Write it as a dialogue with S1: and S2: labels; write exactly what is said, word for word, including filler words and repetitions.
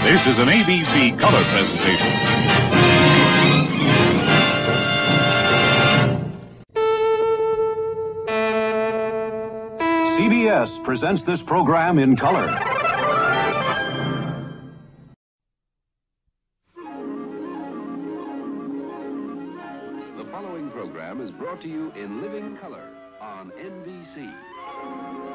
S1: This is an A B C color presentation.
S2: C B S presents this program in color.
S3: The following program is brought to you in living color on N B C.